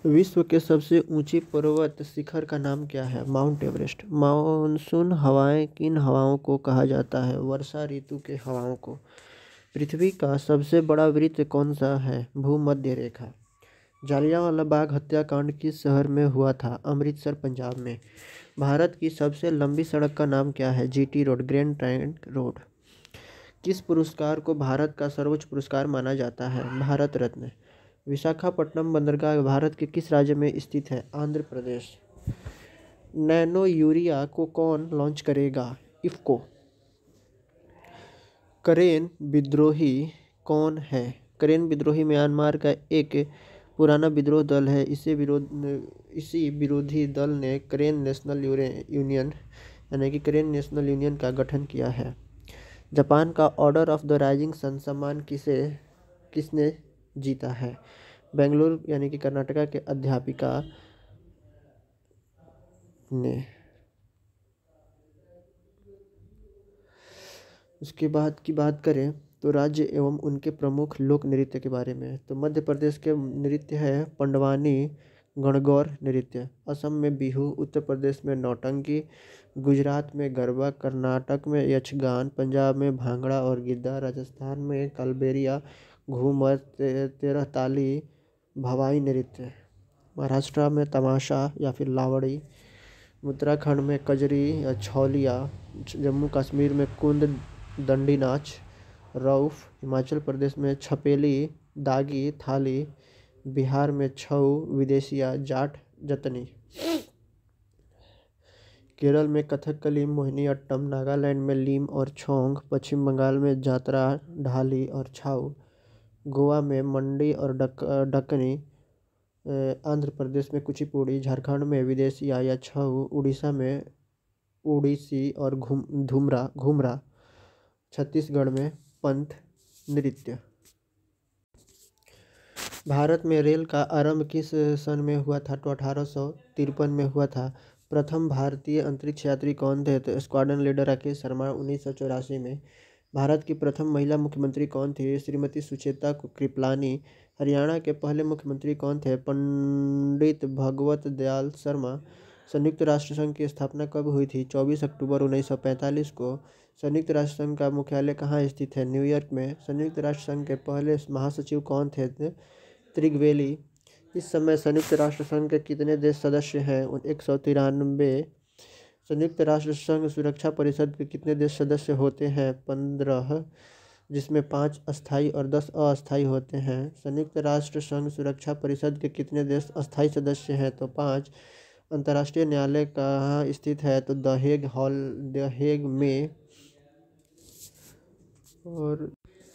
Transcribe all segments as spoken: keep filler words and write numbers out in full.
विश्व के सबसे ऊंची पर्वत शिखर का नाम क्या है? Mount Everest. मानसून हवाएं किन हवाओं को कहा जाता है? वर्षा ऋतु के हवाओं को। पृथ्वी का सबसे बड़ा वृत्त कौन सा है? भूमध्य रेखा। जालियांवाला बाग हत्याकांड किस शहर में हुआ था? अमृतसर, पंजाब में। भारत की सबसे लंबी सड़क का नाम क्या है? GT Road, Grand Trunk Road. किस पुरस्कार को भारत का सर्वोच्च पुरस्कार माना जाता है? भारत रत्न। विशाखापट्टनम बंदरगाह भारत के किस राज्य में स्थित है? आंध्र प्रदेश। नैनो यूरिया को कौन लॉन्च करेगा? इफ्को। करेन विद्रोही कौन है? करेन विद्रोही म्यांमार का एक पुराना विद्रोह दल है। इसे विरोध इसी विरोधी दल ने करेन नेशनल यूनियन यानी कि करेन नेशनल यूनियन का गठन किया है। जापान का Order of the Rising Sun सम्मान किसे किसने जीता है? बेंगलुरु यानी कि कर्नाटका के अध्यापिका ने। उसके बाद की बात करें तो राज्य एवं उनके प्रमुख लोक नृत्य के बारे में, तो मध्य प्रदेश के नृत्य है पंडवानी गणगौर नृत्य, असम में बिहू, उत्तर प्रदेश में नौटंकी, गुजरात में गरबा, कर्नाटक में यक्षगान, पंजाब में भांगड़ा और गिद्दा, राजस्थान में कालबेलिया, घूमर, ते, तेरह ताली, भवाई नृत्य, महाराष्ट्र में तमाशा या फिर लावड़ी, उत्तराखंड में कजरी या छौलिया, जम्मू कश्मीर में कुंद दंडी नाच, रऊफ, हिमाचल प्रदेश में छपेली, दागी, थाली, बिहार में छऊ, विदेशिया, जाट, जतनी, केरल में कथकली, मोहिनीअट्टम, नागालैंड में लीम और छोंग, पश्चिम बंगाल में जातरा, ढाली और छाऊ, गोवा में मंडी और डक डकनी, आंध्र प्रदेश में कुचिपुड़ी, झारखंड में विदेशिया या छऊ, उड़ीसा में उड़ीसी और घुम धुमरा घुमरा, छत्तीसगढ़ में पंथ नृत्य। भारत में रेल का आरंभ किस सन में हुआ था? तो अठारह सौ तिरपन में हुआ था। प्रथम भारतीय अंतरिक्ष यात्री कौन थे? तो स्क्वाड्रन लीडर राकेश शर्मा, उन्नीस सौ चौरासी में। भारत की प्रथम महिला मुख्यमंत्री कौन थी? श्रीमती सुचेता कृपलानी। हरियाणा के पहले मुख्यमंत्री कौन थे? पंडित भगवत दयाल शर्मा। संयुक्त राष्ट्र संघ की स्थापना कब हुई थी? चौबीस अक्टूबर उन्नीस सौ पैंतालीस को। संयुक्त राष्ट्र संघ का मुख्यालय कहाँ स्थित है? न्यूयॉर्क में। संयुक्त राष्ट्र संघ के पहले महासचिव कौन थे? त्रिगवेली। इस समय संयुक्त राष्ट्र संघ के कितने देश सदस्य हैं? एक सौ तिरानवे। संयुक्त राष्ट्र संघ सुरक्षा परिषद के कितने देश सदस्य होते हैं? पंद्रह, जिसमें पाँच अस्थायी और दस अस्थायी होते हैं। संयुक्त राष्ट्र संघ सुरक्षा परिषद के कितने देश अस्थायी सदस्य हैं? तो पाँच। अंतर्राष्ट्रीय न्यायालय कहाँ स्थित है? तो the Hague hall the Hague में और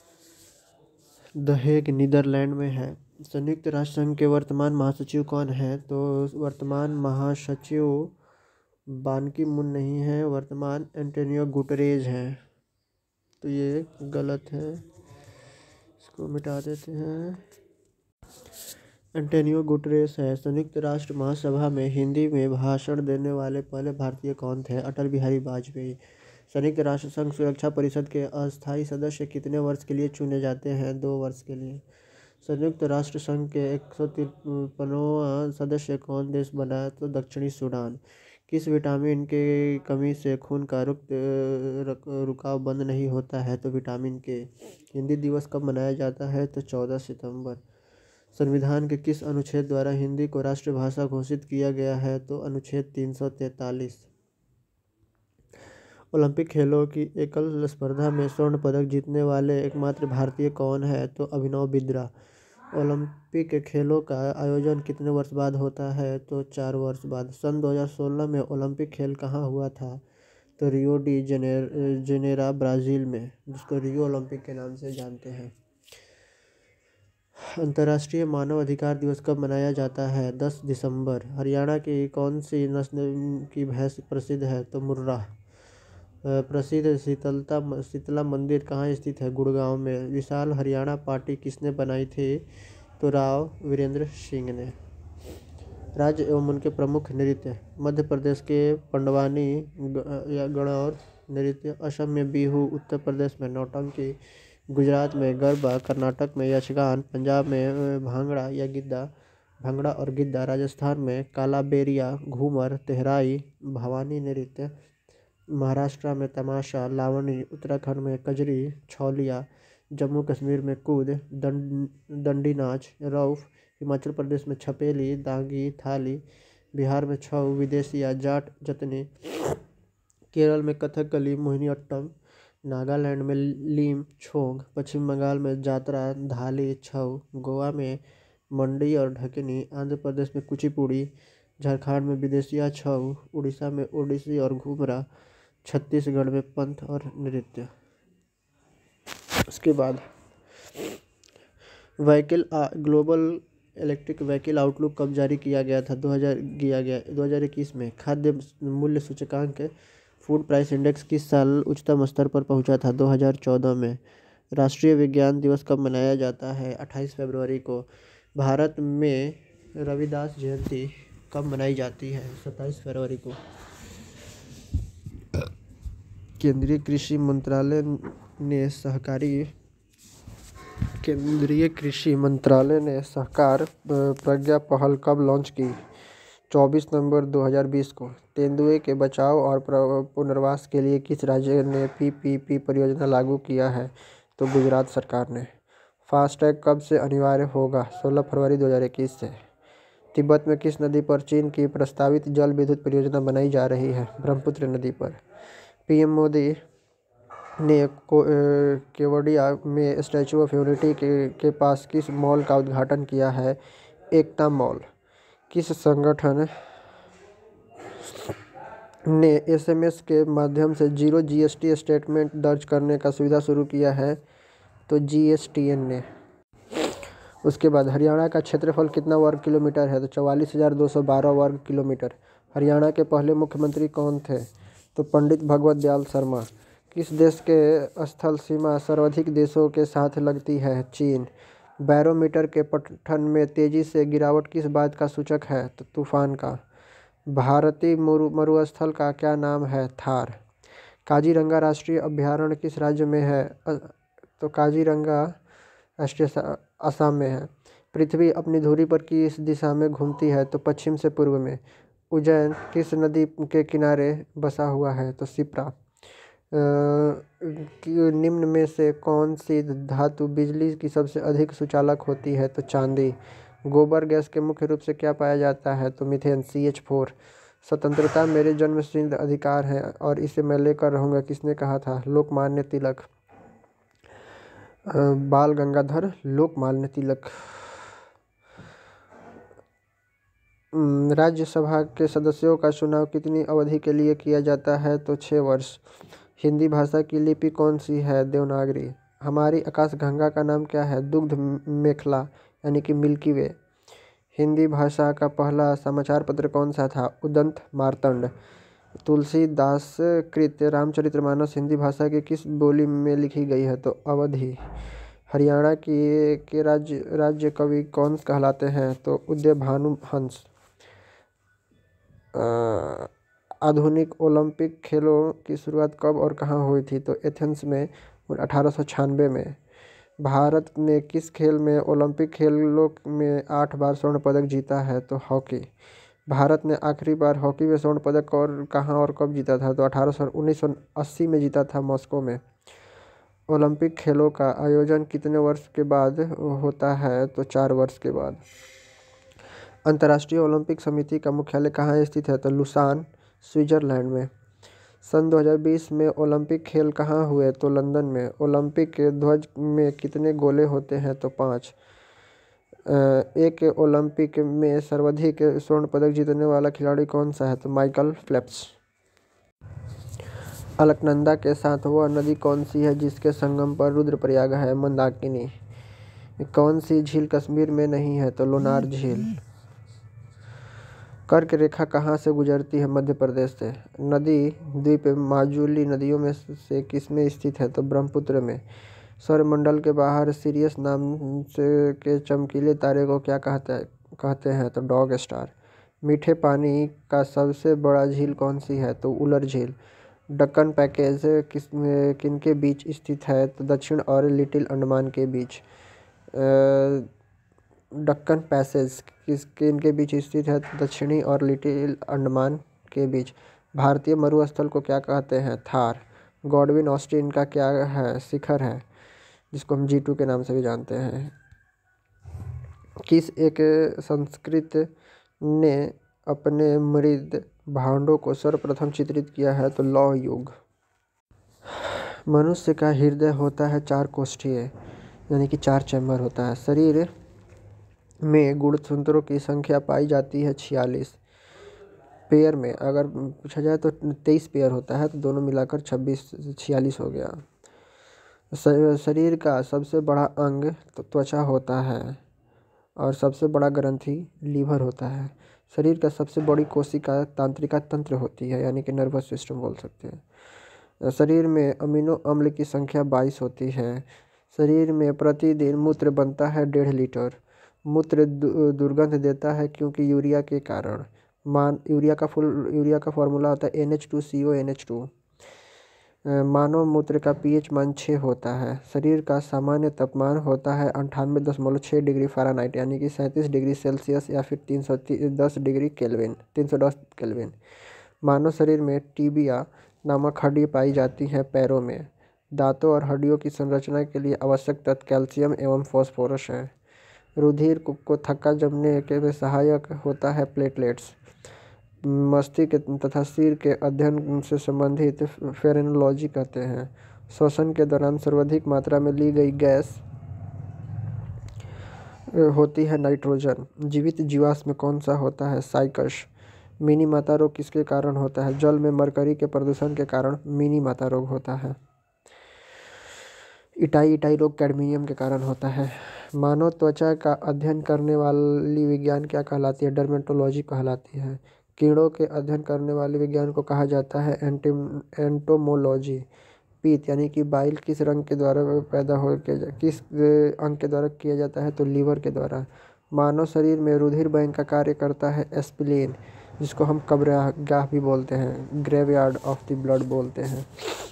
द हेग नीदरलैंड में है। संयुक्त राष्ट्र संघ के वर्तमान महासचिव कौन है? तो वर्तमान महासचिव बान की मून नहीं है, वर्तमान एंटोनियो गुटरेज हैं। तो ये गलत है, इसको मिटा देते हैं। एंटोनियो गुटरेस है। संयुक्त राष्ट्र महासभा में हिंदी में भाषण देने वाले पहले भारतीय कौन थे? अटल बिहारी वाजपेयी। संयुक्त राष्ट्र संघ सुरक्षा परिषद के अस्थायी सदस्य कितने वर्ष के लिए चुने जाते हैं? दो वर्ष के लिए। संयुक्त राष्ट्र संघ के एक सौ तिरपनवां सदस्य कौन देश बना? तो दक्षिणी सूडान। किस विटामिन के कमी से खून का रुक रुकाव बंद नहीं होता है? तो विटामिन के। हिंदी दिवस कब मनाया जाता है? तो चौदह सितंबर। संविधान के किस अनुच्छेद द्वारा हिंदी को राष्ट्रभाषा घोषित किया गया है? तो अनुच्छेद तीन सौ तैंतालीस। ओलंपिक खेलों की एकल स्पर्धा में स्वर्ण पदक जीतने वाले एकमात्र भारतीय कौन है? तो अभिनव बिंद्रा। ओलंपिक खेलों का आयोजन कितने वर्ष बाद होता है? तो चार वर्ष बाद। सन दो हज़ार सोलह में ओलंपिक खेल कहाँ हुआ था? तो Rio de Janeiro Janeiro Brazil में, जिसको रियो ओलंपिक के नाम से जानते हैं। अंतर्राष्ट्रीय मानव अधिकार दिवस कब मनाया जाता है? दस दिसंबर। हरियाणा की कौन सी नस्ल की भैंस प्रसिद्ध है? तो मुर्राह। प्रसिद्ध शीतलता शीतला मंदिर कहाँ स्थित है? गुड़गांव में। विशाल हरियाणा पार्टी किसने बनाई थी? तो राव वीरेंद्र सिंह ने। राज्य एवं उनके प्रमुख नृत्य। मध्य प्रदेश के पंडवानी या गणौर नृत्य, असम में बिहू, उत्तर प्रदेश में नौटंकी, गुजरात में गरबा, कर्नाटक में यक्षगान, पंजाब में भांगड़ा या गिद्दा, भंगड़ा और गिद्दा। राजस्थान में कालाबेरिया, घूमर, तेहराई, भवानी नृत्य। महाराष्ट्र में तमाशा, लावणी। उत्तराखंड में कजरी, छौलिया। जम्मू कश्मीर में कूद, दंड दंडी नाच, रौफ। हिमाचल प्रदेश में छपेली, दांगी, थाली। बिहार में छऊ, विदेशिया, जाट, जतनी। केरल में कथकली, मोहिनीअट्टम। नागालैंड में लीम, छोंग। पश्चिम बंगाल में जातरा, धाली, छऊ। गोवा में मंडी और ढकनी। आंध्र प्रदेश में कुचिपुड़ी। झारखंड में विदेशिया, छऊ। उड़ीसा में ओडिसी और घूमरा। छत्तीसगढ़ में पंथ और नृत्य। उसके बाद vehicle global electric vehicle outlook कब जारी किया गया था? दो हज़ार किया गया दो हज़ार इक्कीस में। खाद्य मूल्य सूचकांक फूड प्राइस इंडेक्स किस साल उच्चतम स्तर पर पहुंचा था? दो हज़ार चौदह में। राष्ट्रीय विज्ञान दिवस कब मनाया जाता है? अट्ठाईस फरवरी को। भारत में रविदास जयंती कब मनाई जाती है? सत्ताईस फरवरी को। केंद्रीय कृषि मंत्रालय ने सहकारी केंद्रीय कृषि मंत्रालय ने सहकार प्रज्ञा पहल कब लॉन्च की? चौबीस नवंबर दो हज़ार बीस को। तेंदुए के बचाव और पुनर्वास के लिए किस राज्य ने पी पी पी परियोजना लागू किया है? तो गुजरात सरकार ने। फास्टैग कब से अनिवार्य होगा? सोलह फरवरी दो हज़ार इक्कीस से। तिब्बत में किस नदी पर चीन की प्रस्तावित जल विद्युत परियोजना बनाई जा रही है? ब्रह्मपुत्र नदी पर। पीएम मोदी ने को केवडिया में स्टैचू ऑफ यूनिटी के, के पास किस मॉल का उद्घाटन किया है? एकता मॉल। किस संगठन ने एसएमएस के माध्यम से जीरो जीएसटी स्टेटमेंट दर्ज करने का सुविधा शुरू किया है? तो जीएसटीएन ने। उसके बाद हरियाणा का क्षेत्रफल कितना वर्ग किलोमीटर है? तो चौवालीस हज़ार दो सौ बारह वर्ग किलोमीटर। हरियाणा के पहले मुख्यमंत्री कौन थे? तो पंडित भगवत दयाल शर्मा। किस देश के स्थल सीमा सर्वाधिक देशों के साथ लगती है? चीन। बैरोमीटर के पठन में तेजी से गिरावट किस बात का सूचक है? तो तूफान का। भारतीय मरु मरुस्थल का क्या नाम है? थार। काजीरंगा राष्ट्रीय अभयारण्य किस राज्य में है? तो काजीरंगा राष्ट्रीय असम में है। पृथ्वी अपनी धुरी पर किस दिशा में घूमती है? तो पश्चिम से पूर्व में। उज्जैन किस नदी के किनारे बसा हुआ है? तो शिप्रा। निम्न में से कौन सी धातु बिजली की सबसे अधिक सुचालक होती है? तो चांदी। गोबर गैस के मुख्य रूप से क्या पाया जाता है? तो मीथेन सी एच फोर। स्वतंत्रता मेरे जन्मसिद्ध अधिकार है और इसे मैं लेकर रहूँगा, किसने कहा था? लोकमान्य तिलक। बाल गंगाधर लोकमान्य तिलक। राज्यसभा के सदस्यों का चुनाव कितनी अवधि के लिए किया जाता है? तो छः वर्ष। हिंदी भाषा की लिपि कौन सी है? देवनागरी। हमारी आकाशगंगा का नाम क्या है? दुग्ध मेखला यानी कि मिल्की वे। हिंदी भाषा का पहला समाचार पत्र कौन सा था? उदंत मार्तंड। तुलसीदास कृत रामचरितमानस हिंदी भाषा की किस बोली में लिखी गई है? तो अवधी। हरियाणा की के राज्य राज्य कवि कौन कहलाते हैं? तो उदय भानु हंस। आधुनिक ओलंपिक खेलों की शुरुआत कब और कहाँ हुई थी? तो एथेंस में अठारह सौ छियानवे में। भारत ने किस खेल में ओलंपिक खेलों में आठ बार स्वर्ण पदक जीता है? तो हॉकी। भारत ने आखिरी बार हॉकी में स्वर्ण पदक और कहाँ और कब जीता था? तो अठारह सौ उन्नीस सौ अस्सी में जीता था, मॉस्को में। ओलंपिक खेलों का आयोजन कितने वर्ष के बाद होता है? तो चार वर्ष के बाद। अंतर्राष्ट्रीय ओलंपिक समिति का मुख्यालय कहाँ स्थित है? तो लुसान, स्विट्जरलैंड में। सन दो हज़ार बीस में ओलंपिक खेल कहाँ हुए? तो लंदन में। ओलंपिक के ध्वज में कितने गोले होते हैं? तो पाँच। एक ओलंपिक में सर्वाधिक स्वर्ण पदक जीतने वाला खिलाड़ी कौन सा है? तो माइकल फेल्प्स। अलकनंदा के साथ वह नदी कौन सी है जिसके संगम पर रुद्रप्रयाग है? मंदाकिनी। कौन सी झील कश्मीर में नहीं है? तो लोनार झील। कर्क रेखा कहाँ से गुजरती है? मध्य प्रदेश से। नदी द्वीप माजुली नदियों में से किसमें स्थित है? तो ब्रह्मपुत्र में। सौरमंडल के बाहर सिरियस नाम से के चमकीले तारे को क्या कहते हैं कहते हैं? तो डॉग स्टार। मीठे पानी का सबसे बड़ा झील कौन सी है? तो उलर झील। दक्कन पैकेज किस किनके बीच स्थित है? तो दक्षिण और लिटिल अंडमान के बीच। दक्कन पैसेज किसके इनके बीच स्थित है? दक्षिणी और लिटिल अंडमान के बीच। भारतीय मरुस्थल को क्या कहते हैं? थार। गॉडविन ऑस्टिन का क्या है? शिखर है, जिसको हम जी टू के नाम से भी जानते हैं। किस एक संस्कृत ने अपने मृद भांडों को सर्वप्रथम चित्रित किया है? तो लौह युग। मनुष्य का हृदय होता है चार कोष्ठीय, यानी कि चार चैम्बर होता है। शरीर में गुणसूत्रों की संख्या पाई जाती है छियालीस। पेयर में अगर पूछा जाए तो तेईस पेयर होता है, तो दोनों मिलाकर छब्बीस छियालीस हो गया। शरीर का सबसे बड़ा अंग त्वचा होता है और सबसे बड़ा ग्रंथि लीवर होता है। शरीर का सबसे बड़ी कोशिका तंत्रिका तंत्र होती है, यानी कि नर्वस सिस्टम बोल सकते हैं। शरीर में अमीनो अम्ल की संख्या बाईस होती है। शरीर में प्रतिदिन मूत्र बनता है डेढ़ लीटर। मूत्र दुर्गंध देता है क्योंकि यूरिया के कारण। मान यूरिया का फुल यूरिया का फॉर्मूला होता है N H two C O N H two. मानव मूत्र का पीएच मान छः होता है। शरीर का सामान्य तापमान होता है अंठानवे दशमलव छः डिग्री फ़ारेनहाइट, यानी कि सैंतीस डिग्री सेल्सियस या फिर तीन सौ दस डिग्री केल्विन तीन सौ दस केल्विन। मानव शरीर में टीबिया नामक हड्डी पाई जाती है पैरों में। दांतों और हड्डियों की संरचना के लिए आवश्यक तत्व कैल्शियम एवं फॉस्फोरस है। रुधिर को थक्का जमने के में सहायक होता है प्लेटलेट्स। मस्तिष्क तथा सिर के अध्ययन से संबंधित फेरेनोलॉजी कहते हैं। श्वसन के दौरान सर्वाधिक मात्रा में ली गई गैस होती है नाइट्रोजन। जीवित जीवाश्म में कौन सा होता है? साइकस। मिनी माता रोग किसके कारण होता है? जल में मरकरी के प्रदूषण के कारण मिनी माता रोग होता है। इटाई इटाई रोग कैडमियम के कारण होता है। मानव त्वचा का अध्ययन करने वाली विज्ञान क्या कहलाती है? डर्मेटोलॉजी कहलाती है। कीड़ों के अध्ययन करने वाले विज्ञान को कहा जाता है एंटी एंटोमोलॉजी। पीत यानी कि बाइल किस रंग के द्वारा पैदा हो किस अंग के द्वारा किया जाता है? तो लीवर के द्वारा। मानव शरीर में रुधिर बैंक का कार्य करता है स्प्लीन, जिसको हम कब्रगाह भी बोलते हैं, ग्रेवयार्ड ऑफ द ब्लड बोलते हैं।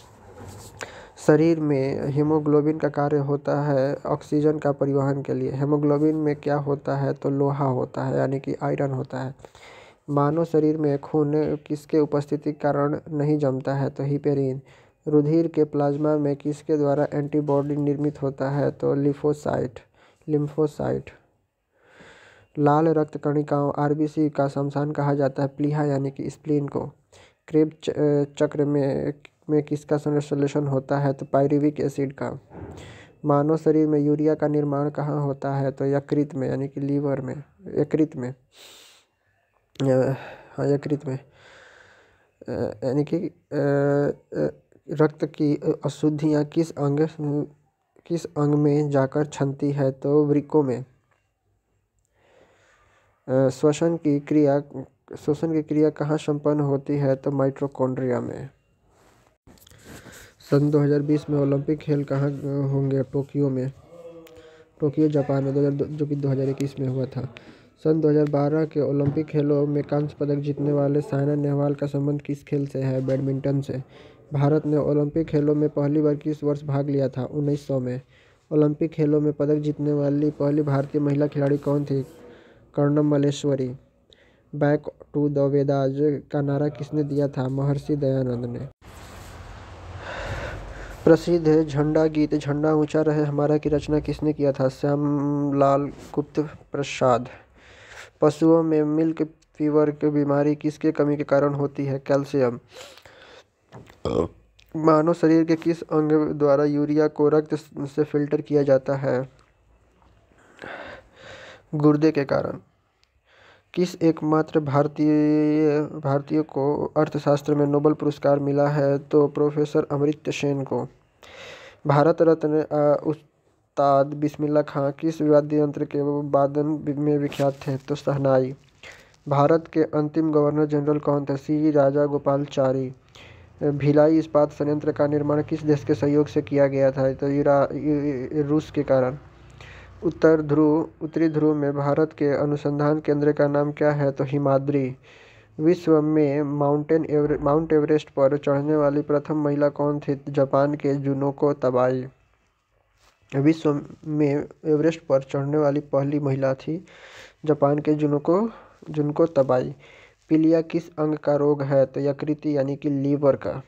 शरीर में हीमोग्लोबिन का कार्य होता है ऑक्सीजन का परिवहन के लिए। हीमोग्लोबिन में क्या होता है? तो लोहा होता है, यानी कि आयरन होता है। मानव शरीर में खून किसके उपस्थिति के कारण नहीं जमता है? तो हिपेरिन। रुधिर के प्लाज्मा में किसके द्वारा एंटीबॉडी निर्मित होता है? तो लिम्फोसाइट लिम्फोसाइट। लाल रक्त कणिकाओं आरबीसी का शमशान कहा जाता है प्लीहा, यानी कि स्प्लीन को। क्रेब्स चक्र में में किसका संश्लेषण होता है? तो पायरुविक एसिड का। मानव शरीर में यूरिया का निर्माण कहाँ होता है? तो यकृत में, यानी कि लीवर में, यकृत में हाँ यकृत में, यानी कि रक्त की अशुद्धियाँ किस अंग किस अंग में जाकर छनती है? तो वृक्कों में। श्वसन की क्रिया श्वसन की क्रिया कहाँ संपन्न होती है? तो माइटोकॉन्ड्रिया में। सन दो हज़ार बीस में ओलंपिक खेल कहाँ होंगे? टोक्यो में, टोक्यो जापान में, दो हज़ार जो कि दो हज़ार इक्कीस में हुआ था। सन दो हज़ार बारह के ओलंपिक खेलों में कांस्य पदक जीतने वाले साइना नेहवाल का संबंध किस खेल से है? बैडमिंटन से। भारत ने ओलंपिक खेलों में पहली बार किस वर्ष भाग लिया था? उन्नीस सौ में। ओलंपिक खेलों में पदक जीतने वाली पहली भारतीय महिला खिलाड़ी कौन थी? Karnam Malleswari. Back to the Vedas का नारा किसने दिया था? महर्षि दयानंद ने। प्रसिद्ध झंडा गीत झंडा ऊंचा रहे हमारा की रचना किसने किया था? श्यामलाल गुप्त प्रसाद। पशुओं में मिल्क फीवर की बीमारी किसके कमी के कारण होती है? कैल्शियम। मानव शरीर के किस अंग द्वारा यूरिया को रक्त से फिल्टर किया जाता है? गुर्दे के कारण। किस एकमात्र भारतीय भारतीय को अर्थशास्त्र में नोबेल पुरस्कार मिला है? तो प्रोफेसर अमर्त्य सेन को। भारत रत्न उस्ताद बिस्मिल्लाह खां किस वाद्य यंत्र के वादन में विख्यात थे? तो शहनाई। भारत के अंतिम गवर्नर जनरल कौन थे? सी राजा गोपालाचारी। भिलाई इस्पात संयंत्र का निर्माण किस देश के सहयोग से किया गया था? तो रूस के कारण। उत्तर ध्रुव उत्तरी ध्रुव में भारत के अनुसंधान केंद्र का नाम क्या है? तो हिमाद्री। विश्व में माउंटेन एवरे, माउंट एवरेस्ट पर चढ़ने वाली प्रथम महिला कौन थी? जापान के जुनोको तबाई। विश्व में एवरेस्ट पर चढ़ने वाली पहली महिला थी। जापान के जुनको जुनको तबाई। पीलिया किस अंग का रोग है? तो यकृति यानी कि लीवर का।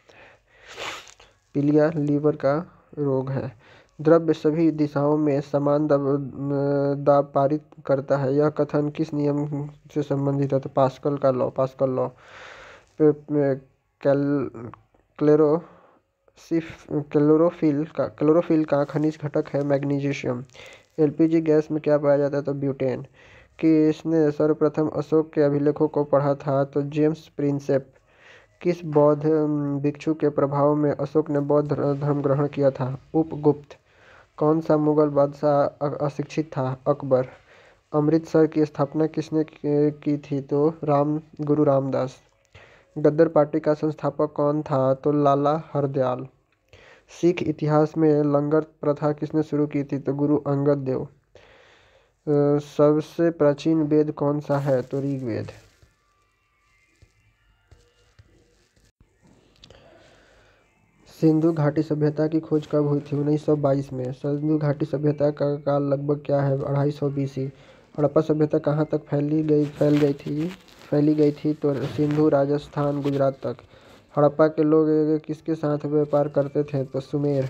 पीलिया लीवर का रोग है। द्रव्य सभी दिशाओं में समान दाब दाब पारित करता है, यह कथन किस नियम से संबंधित है? तो पास्कल का लॉ पास्कल लॉ। कैल क्लोरोसिफ क्लोरोफिल का क्लोरोफिल का खनिज घटक है मैग्नीशियम। एलपीजी गैस में क्या पाया जाता है? तो ब्यूटेन। किसने सर्वप्रथम अशोक के अभिलेखों को पढ़ा था? तो जेम्स प्रिंसेप। किस बौद्ध भिक्षु के प्रभाव में अशोक ने बौद्ध धर्म ग्रहण किया था? उपगुप्त। कौन सा मुगल बादशाह अशिक्षित था? अकबर। अमृतसर की स्थापना किसने की थी? तो राम गुरु रामदास। गद्दर पार्टी का संस्थापक कौन था? तो लाला हरदयाल। सिख इतिहास में लंगर प्रथा किसने शुरू की थी? तो गुरु अंगद देव। सबसे प्राचीन वेद कौन सा है? तो ऋग्वेद। सिंधु घाटी सभ्यता की खोज कब हुई थी? उन्नीस सौ बाईस में। सिंधु घाटी सभ्यता का काल लगभग क्या है? अढ़ाई सौ बीसी। हड़प्पा सभ्यता कहाँ तक फैली गई फैल गई थी फैली गई थी? तो सिंधु राजस्थान गुजरात तक। हड़प्पा के लोग किसके साथ व्यापार करते थे? तो सुमेर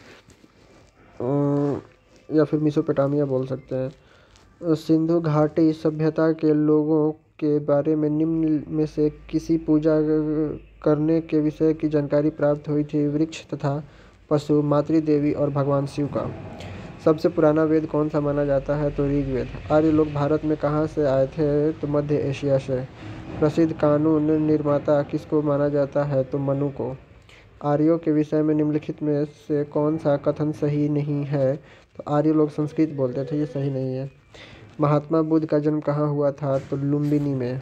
या फिर मेसोपोटामिया बोल सकते हैं। सिंधु घाटी सभ्यता के लोगों के बारे में निम्न में से किसी पूजा करने के विषय की जानकारी प्राप्त हुई थी? वृक्ष तथा पशु, मातृदेवी और भगवान शिव का। सबसे पुराना वेद कौन सा माना जाता है? तो ऋग्वेद। आर्य लोग भारत में कहाँ से आए थे? तो मध्य एशिया से। प्रसिद्ध कानून निर्माता किसको माना जाता है? तो मनु को। आर्यों के विषय में निम्नलिखित में से कौन सा कथन सही नहीं है? तो आर्य लोग संस्कृत बोलते थे, ये सही नहीं है। महात्मा बुद्ध का जन्म कहाँ हुआ था? तो लुम्बिनी में।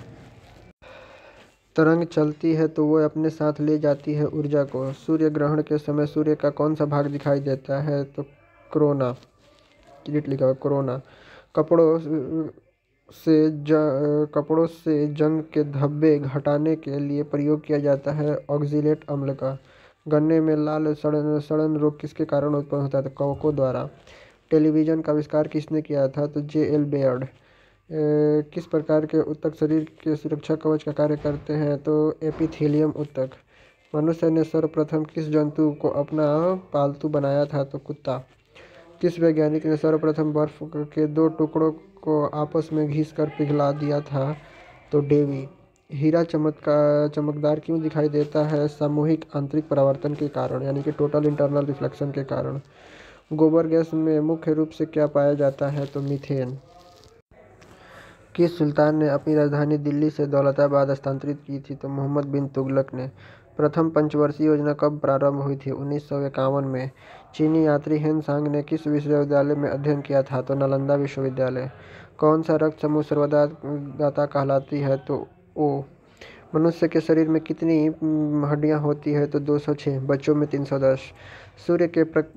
तरंग चलती है तो वो अपने साथ ले जाती है ऊर्जा को। सूर्य ग्रहण के समय सूर्य का कौन सा भाग दिखाई देता है? तो कोरोना। क्लिट लिखा हुआ कोरोना। कपड़ों से ज कपड़ों से जंग के धब्बे घटाने के लिए प्रयोग किया जाता है ऑक्जेलेट अम्ल का। गन्ने में लाल सड़न सड़न रोग किसके कारण उत्पन्न होता है? तो कवकों द्वारा। टेलीविज़न का आविष्कार किसने किया था? तो जे एल बेयर्ड। किस प्रकार के ऊतक शरीर के सुरक्षा कवच का कार्य करते हैं? तो एपिथेलियम ऊतक। मनुष्य ने सर्वप्रथम किस जंतु को अपना पालतू बनाया था? तो कुत्ता। किस वैज्ञानिक ने सर्वप्रथम बर्फ के दो टुकड़ों को आपस में घिसकर पिघला दिया था? तो डेवी। हीरा चमत्कार चमकदार क्यों दिखाई देता है? सामूहिक आंतरिक परावर्तन के कारण, यानी कि टोटल इंटरनल रिफ्लेक्शन के कारण। गोबर गैस में मुख्य रूप से क्या पाया जाता है? तो मीथेन। किस सुल्तान ने अपनी राजधानी दिल्ली से दौलताबाद स्थानांतरित की थी? तो मोहम्मद बिन तुगलक ने। प्रथम पंचवर्षीय योजना कब प्रारंभ हुई थी? उन्नीस सौ इक्यावन में। चीनी यात्री हेन सांग ने किस विश्वविद्यालय में अध्ययन किया था? तो नालंदा विश्वविद्यालय। कौन सा रक्त समूह सर्वदाता कहलाती है? तो ओ। मनुष्य के शरीर में कितनी हड्डियां होती है? तो दो सौ छः। बच्चों में तीन सौ दस। सूर्य के प्र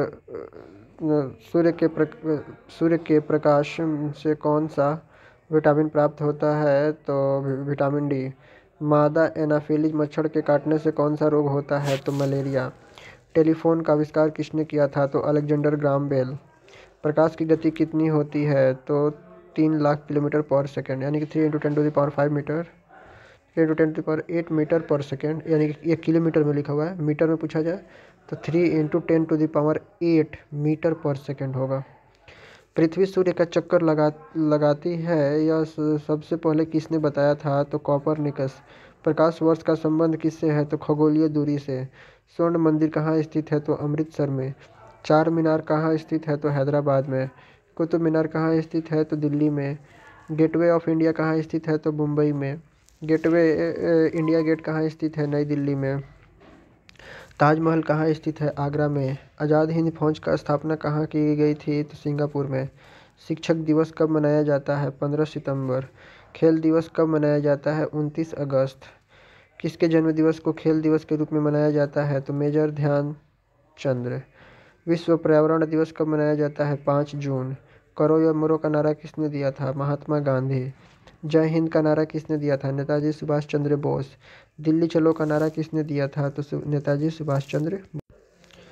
सूर्य के प्र सूर्य के प्रकाश से कौन सा विटामिन प्राप्त होता है? तो विटामिन डी। मादा एनाफिलीज मच्छर के काटने से कौन सा रोग होता है? तो मलेरिया। टेलीफोन का आविष्कार किसने किया था? तो अलेक्जेंडर ग्राम बेल। प्रकाश की गति कितनी होती है? तो तीन लाख किलोमीटर पर सेकेंड, यानी कि three into ten to the power five metre three into ten to the power eight metre per second, यानी कि एक किलोमीटर में लिखा हुआ है। मीटर में पूछा जाए तो three into ten to the power eight metre per second होगा। पृथ्वी सूर्य का चक्कर लगा लगाती है, यह सबसे पहले किसने बताया था? तो कॉपरनिकस। प्रकाश वर्ष का संबंध किससे है? तो खगोलीय दूरी से। स्वर्ण मंदिर कहाँ स्थित है? तो अमृतसर में। चार मीनार कहाँ स्थित है? तो हैदराबाद में। कुतुब मीनार कहाँ स्थित है? तो दिल्ली में। गेटवे ऑफ इंडिया कहाँ स्थित है? तो मुंबई में। गेटवे इंडिया गेट कहाँ स्थित है? नई दिल्ली में। ताजमहल कहाँ स्थित है? आगरा में। आज़ाद हिंद फौज का स्थापना कहाँ की गई थी? तो सिंगापुर में। शिक्षक दिवस कब मनाया जाता है? पंद्रह सितंबर। खेल दिवस कब मनाया जाता है? उनतीस अगस्त। किसके जन्म दिवस को खेल दिवस के रूप में मनाया जाता है? तो मेजर ध्यानचंद। विश्व पर्यावरण दिवस कब मनाया जाता है? पाँच जून। करो या मरो का नारा किसने दिया था? महात्मा गांधी। जय हिंद का नारा किसने दिया था? नेताजी सुभाष चंद्र बोस। दिल्ली चलो का नारा किसने दिया था? तो नेताजी सुभाष चंद्र।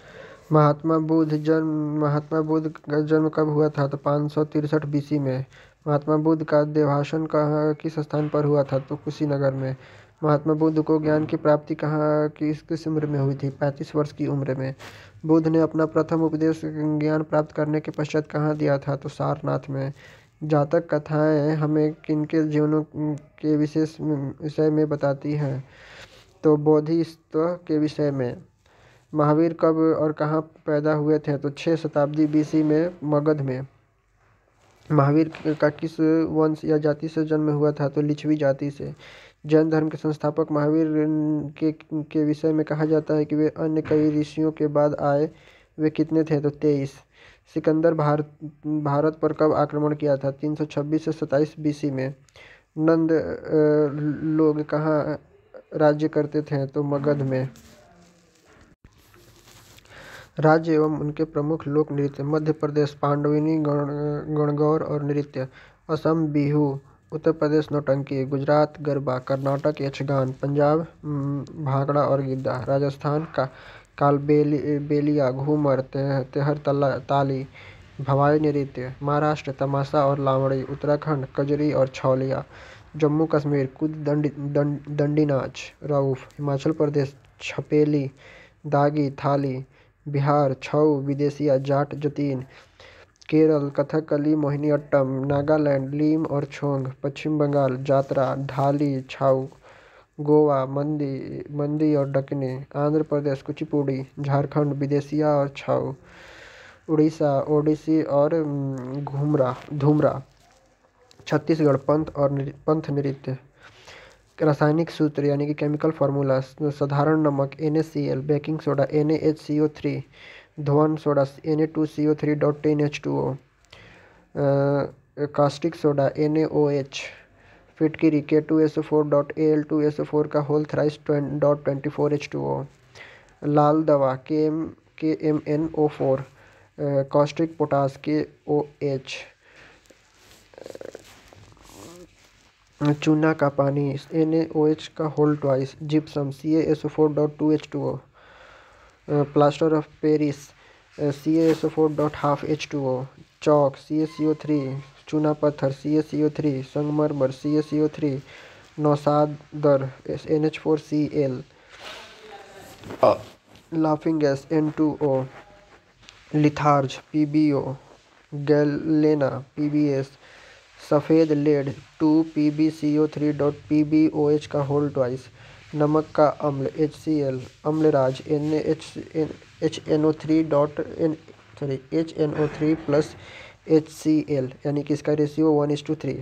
महात्मा बुद्ध जन्म महात्मा बुद्ध का जन्म कब हुआ था? तो पाँच सौ तिरसठ बीसी में। महात्मा बुद्ध का देहावसान कहाँ किस स्थान पर हुआ था? तो कुशीनगर में। महात्मा बुद्ध को ज्ञान की प्राप्ति कहाँ किस किस उम्र में हुई थी? पैंतीस वर्ष की उम्र में। बुद्ध ने अपना प्रथम उपदेश ज्ञान प्राप्त करने के पश्चात कहाँ दिया था? तो सारनाथ में। जातक कथाएं हमें किनके जीवनों के विशेष विषय में बताती हैं? तो बोधिसत्व के विषय में। महावीर कब और कहाँ पैदा हुए थे? तो छः शताब्दी बीसी में मगध में। महावीर का किस वंश या जाति से जन्म हुआ था? तो लिच्छवी जाति से। जैन धर्म के संस्थापक महावीर के के विषय में कहा जाता है कि वे अन्य कई ऋषियों के बाद आए। वे कितने थे? तो तेईस। सिकंदर भारत भारत पर कब आक्रमण किया था? तीन सौ छब्बीस से सत्ताईस बीसी में। नंद लोग कहाँ राज्य करते थे? तो मगध में। राज्य एवं उनके प्रमुख लोक नृत्य। मध्य प्रदेश पांडविनी गणगौर और नृत्य। असम बिहू। उत्तर प्रदेश नौटंकी। गुजरात गरबा। कर्नाटक यक्षगान। पंजाब भांगड़ा और गिद्धा। राजस्थान का कालबेली बेलिया घूमर तेहर ताली भवाई नृत्य। महाराष्ट्र तमाशा और लावड़ी। उत्तराखंड कजरी और छौलिया। जम्मू कश्मीर कुद दंडी दंडी नाच रऊफ। हिमाचल प्रदेश छपेली दागी थाली। बिहार छऊ विदेशिया जाट जतीन। केरल कथकली मोहिनीअट्टम। नागालैंड लीम और छोंग। पश्चिम बंगाल जात्रा ढाली छाऊ। गोवा मंदी मंदी और डकने। आंध्र प्रदेश कुचिपुड़ी। झारखंड विदेशिया और छाऊ। उड़ीसा ओडिसी और घूमरा धूमरा। छत्तीसगढ़ पंथ और पंथ नृत्य। रासायनिक सूत्र यानी कि केमिकल फार्मूला। साधारण नमक N A C L. Baking soda N A H C O three. धवन soda N A two C O three dot ten H two O. Caustic soda N A O H. फिटकिरी K two S O four dot A L two S O four का whole thrice dot twenty four H two O. लाल दवा K M K M N O four. Caustic potash K O H. चूना का पानी N A O H का whole twice. Gypsum C A S O four dot two H two O. Plaster of Paris C A S O four dot half H two O. Chalk C A C O three. चूना पत्थर C A C O three. संगमरमर C A C O three. नौसादर N H four C L. Laughing gas N two O. Litharge P B O. Galena P B S. सफ़ेद lead two P B C O three dot P B O H का whole twice. नमक का अम्ल H C L. अम्लराज N H H N O three dot N sorry H N O three plus H C L यानी कि इसका ratio one is two three.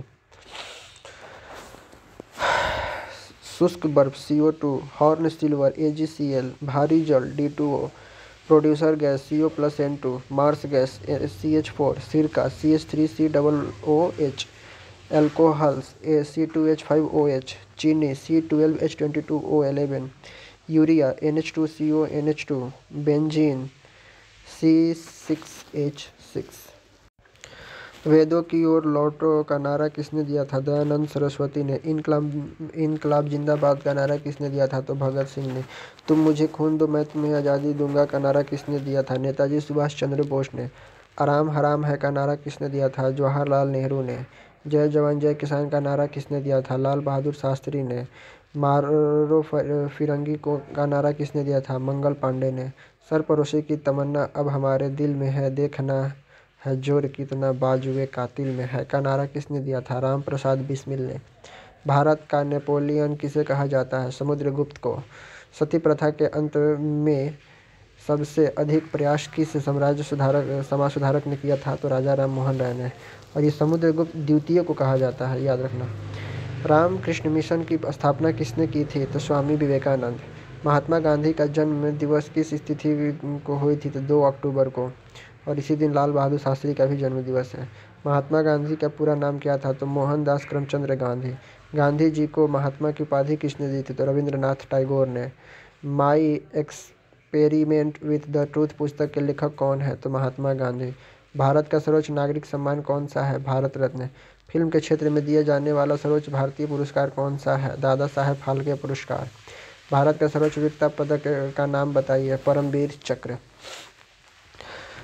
शुष्क बर्फ C O two. Horn silver A G C L. भारी जल D two O. Producer gas सी ओ plus N two. Marsh gas C H four. सिरका C H three C double O H. Alcohols A C two H five O H. चीनी C twelve H twenty two O eleven. Urea N H two C O N H two. Benzene C six H six. वेदों की ओर लौटो का नारा किसने दिया था? दयानंद सरस्वती ने। इनकलाब इनकलाब जिंदाबाद का नारा किसने दिया था? तो भगत सिंह ने। तुम मुझे खून दो मैं तुम्हें आज़ादी दूंगा का नारा किसने दिया था? नेताजी सुभाष चंद्र बोस ने। आराम हराम है का नारा किसने दिया था? जवाहरलाल नेहरू ने। जय जवान जय किसान का नारा किसने दिया था? लाल बहादुर शास्त्री ने। मारो फिरंगी को का नारा किसने दिया था? मंगल पांडे ने। सरपरोशी की तमन्ना अब हमारे दिल में है, देखना है जोर कितना बाजुए कातिल में है का नारा किसने दिया था? राम प्रसाद बिस्मिल ने। भारत का नेपोलियन किसे कहा जाता है? समुद्रगुप्त को। सती प्रथा के अंत में सबसे अधिक प्रयास किस साम्राज्य सुधारक समाज सुधारक ने किया था? तो राजा राम मोहन राय ने। और ये समुद्रगुप्त द्वितीय को कहा जाता है, याद रखना। रामकृष्ण मिशन की स्थापना किसने की थी? तो स्वामी विवेकानंद। महात्मा गांधी का जन्म दिवस किस तिथि को हुई थी? तो दो अक्टूबर को। और इसी दिन लाल बहादुर शास्त्री का भी जन्म दिवस है। महात्मा गांधी का पूरा नाम क्या था? तो मोहनदास करमचंद गांधी। गांधी जी को महात्मा की उपाधि किसने दी थी? तो रविंद्रनाथ टैगोर ने। My Experiment with the Truth पुस्तक के लेखक कौन है? तो महात्मा गांधी। भारत का सर्वोच्च नागरिक सम्मान कौन सा है? भारत रत्न। फिल्म के क्षेत्र में दिए जाने वाला सर्वोच्च भारतीय पुरस्कार कौन सा है? दादा साहेब फाल्के पुरस्कार। भारत का सर्वोच्च वीरता पदक का नाम बताइए? परमवीर चक्र।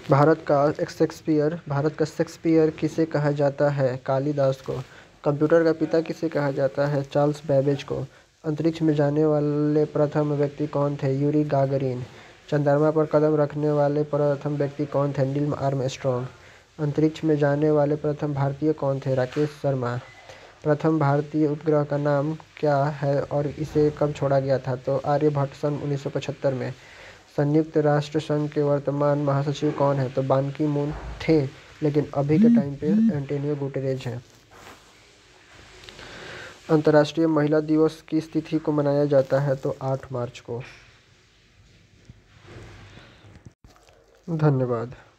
भारत का शेक्सपियर भारत का शेक्सपियर किसे कहा जाता है? कालिदास को। कंप्यूटर का पिता किसे कहा जाता है? चार्ल्स बेबेज को। अंतरिक्ष में जाने वाले प्रथम व्यक्ति कौन थे? Yuri Gagarin. चंद्रमा पर कदम रखने वाले प्रथम व्यक्ति कौन थे? Neil Armstrong. अंतरिक्ष में जाने वाले प्रथम भारतीय कौन थे? राकेश शर्मा। प्रथम भारतीय उपग्रह का नाम क्या है और इसे कब छोड़ा गया था? तो आर्यभट्ट सन उन्नीस सौ पचहत्तर में। संयुक्त राष्ट्र संघ के वर्तमान महासचिव कौन है? तो बान की मून थे, लेकिन अभी के टाइम पे एंटोनियो गुटेरेज हैं। अंतर्राष्ट्रीय महिला दिवस किस तिथि को मनाया जाता है? तो आठ मार्च को। धन्यवाद।